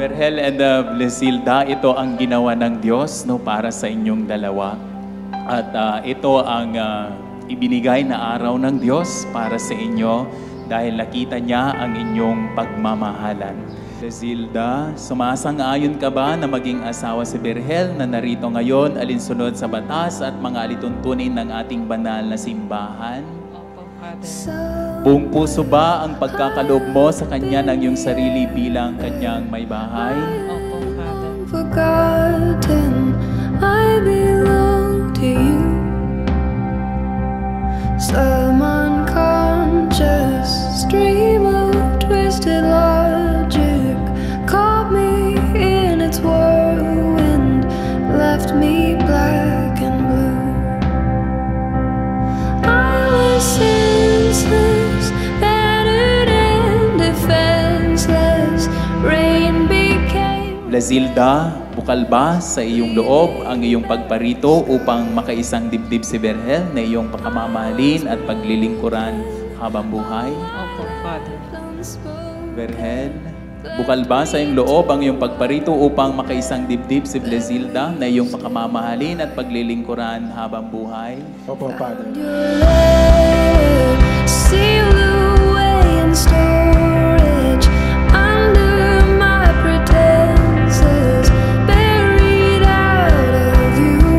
Vergel and Vlezilda, ito ang ginawa ng Diyos no, para sa inyong dalawa. At ito ang ibinigay na araw ng Diyos para sa inyo dahil nakita niya ang inyong pagmamahalan. Vlezilda, sumasang-ayon ka ba na maging asawa si Vergel na narito ngayon alinsunod sa batas at mga alituntunin ng ating banal na simbahan? Opo, Father. Buong puso ba ang pagkakaloob mo sa kanya ng iyong sarili bilang kanyang may bahay? Opo, Father. Forgotten, I belong to you. Some unconscious stream of twisted logic caught me in its whirlwind, left me black and blue. I was senseless, battered and defenseless. Rain became... Vlezilda, bukal ba sa iyong loob ang iyong pagparito upang makaisang dibdib si Vergel na iyong pakamamahalin at paglilingkuran habang buhay? Opo, Father. Vergel, bukal ba sa iyong loob ang iyong pagparito upang makaisang dibdib si Vlezilda na iyong pakamamahalin at paglilingkuran habang buhay? Opo, Father. Sealed away in storage under my pretenses, buried out of view.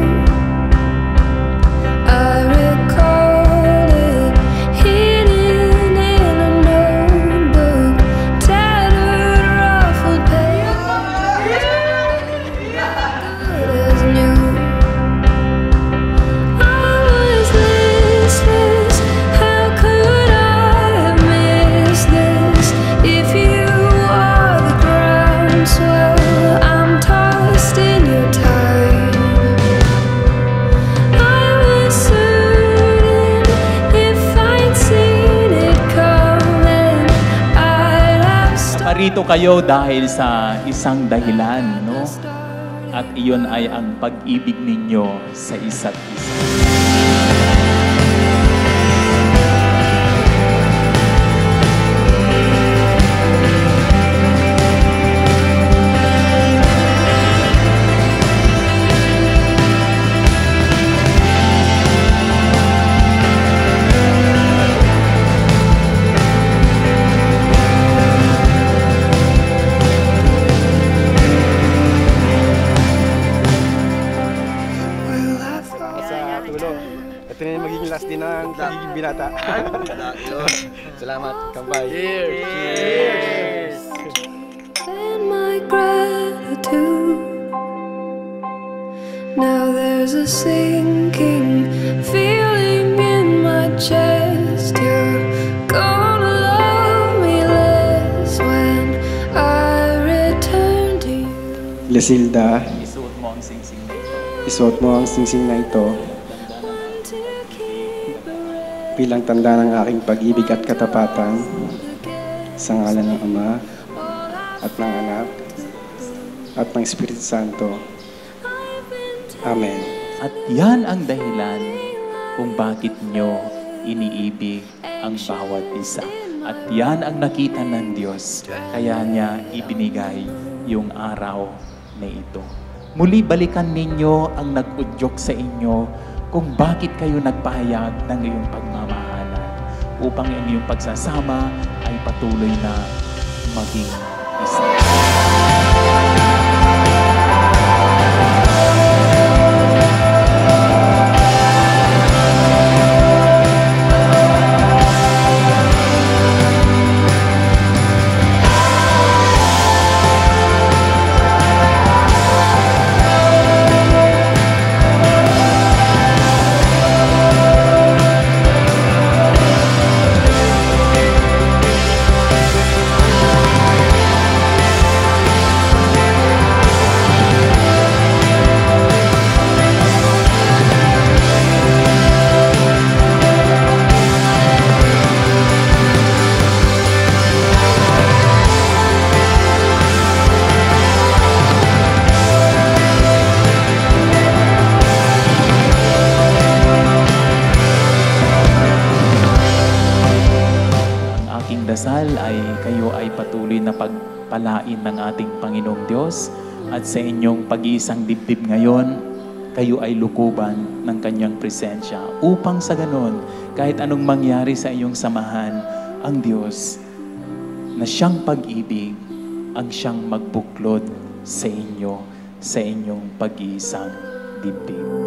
I recalled it hidden in a notebook, tattered, ruffled pages, good as new. I was listless. How could I have missed this? If you are the groundswell, I'm tossed in your tide. I was certain if I'd seen it coming, I'd have Parito kayo dahil sa isang dahilan, no? At iyon ay ang pag-ibig ninyo sa isa't isa. Well, I thought Sa tulong. Ito na yung magiging last din ng pagiging binata. Salamat. Kampay. Cheers! and my gratitude. Now there's a sinking feeling in my chest. You're gonna love me less when I return to you. Vlezilda, Isuot mo ang singsing na ito. isuot mo ang singsing na ito To keep a bilang tanda ng aking pag-ibig at katapatan sa ngalan ng Ama at ng Anak at ng Espiritu Santo. Amen. At yan ang dahilan kung bakit nyo iniibig ang bawat isa. At yan ang nakita ng Diyos, kaya niya ibinigay yung araw na ito. Muli balikan ninyo ang nag-udyok sa inyo kung bakit kayo nagpahayag ng iyong pagmamahalan upang ang iyong pagsasama ay patuloy na maging isa. magdasal ay kayo ay patuloy na pagpalain ng ating Panginoong Diyos at sa inyong pag-iisang dibdib ngayon, kayo ay lukuban ng Kanyang presensya upang sa ganon, kahit anong mangyari sa iyong samahan, ang Diyos na siyang pag-ibig ang siyang magbuklod sa inyo sa inyong pag-iisang dibdib.